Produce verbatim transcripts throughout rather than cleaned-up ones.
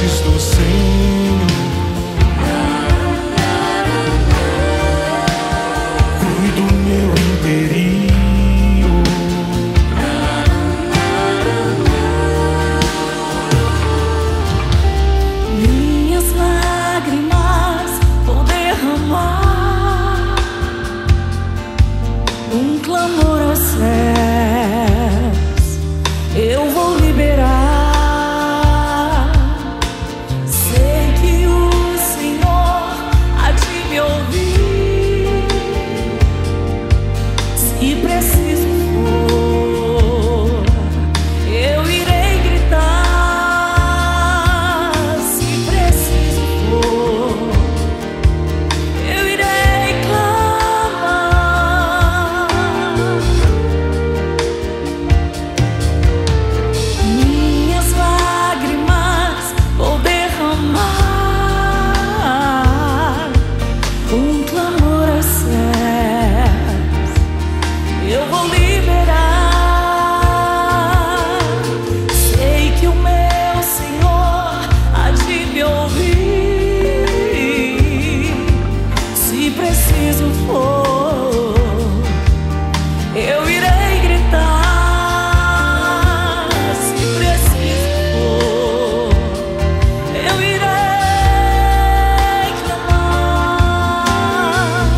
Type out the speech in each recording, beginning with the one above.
fontes do Senhor. Flui do meu interior. Minhas lágrimas vou derramar, um clamor aos céus eu vou liberar. Sei que o Senhor há de me ouvir, se preciso for, eu irei gritar. Se preciso for, eu irei clamar. Minhas lágrimas vou derramar, um clamor aos céus eu vou liberar. Sei que o meu Senhor há de me ouvir, se preciso for, eu irei gritar. Se preciso for, eu irei clamar.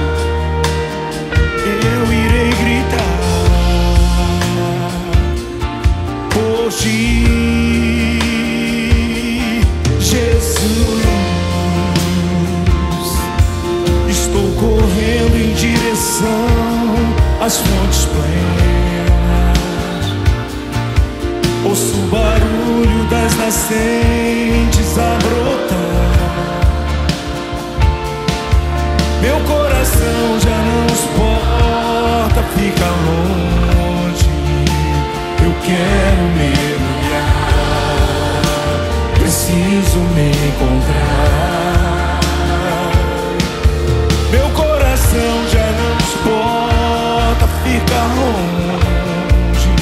Eu irei gritar por ti, Jesus. Estou correndo em direção às fontes plenas. Ouço o barulho das nascentes a brotar. Meu coração já não suporta ficar longe. Eu quero mergulhar, preciso me encontrar. Meu coração já não suporta ficar longe,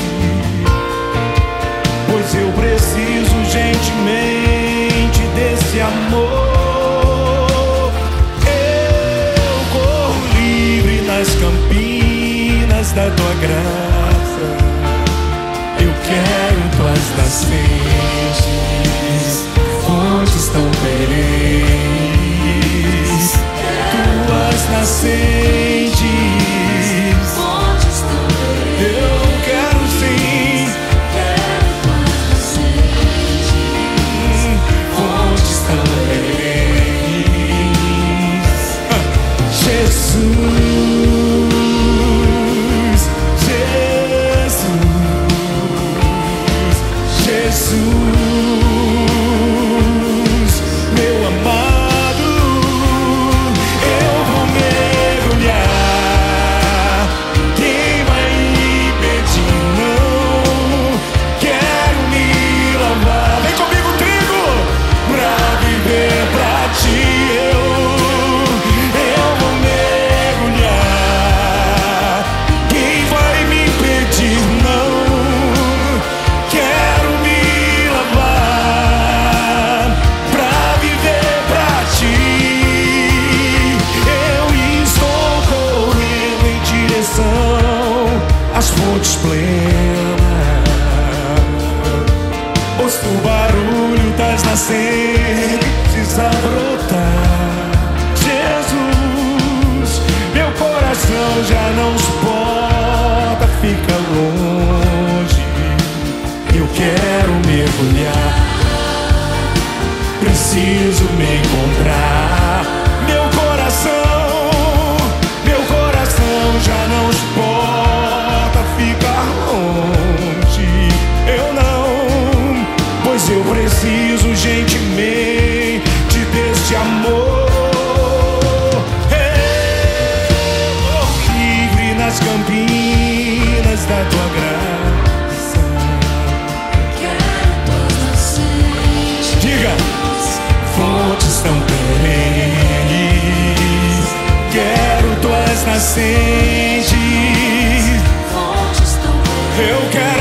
pois eu preciso urgentemente desse amor. Eu corro livre nas campinas da tua graça. Eu quero tuas nascentes, fontes tão perenes. Tuas nascentes, Fontes tão eu quero sim. Fontes tão perenes. Jesus, Jesus, Jesus, meu amado. Eu vou mergulhar. Quem vai impedir? Não quero me lavar. Vem comigo, trigo, pra viver pra ti. Eu, eu vou mergulhar. Quem vai me impedir? Não quero me lavar, pra viver pra ti. Eu estou correndo em direção às fontes plenas. Ouço o barulho das nascentes a brotar. Jesus, meu coração já não suporta ficar longe. Eu quero mergulhar, preciso me encontrar. Meu coração, meu coração já não suporta ficar longe. Eu não, pois eu preciso urgentemente deste amor. Eu livre nas campinas da tua graça. Diga, fontes tão perenes. Quero tuas nascentes. Fontes tão Eu quero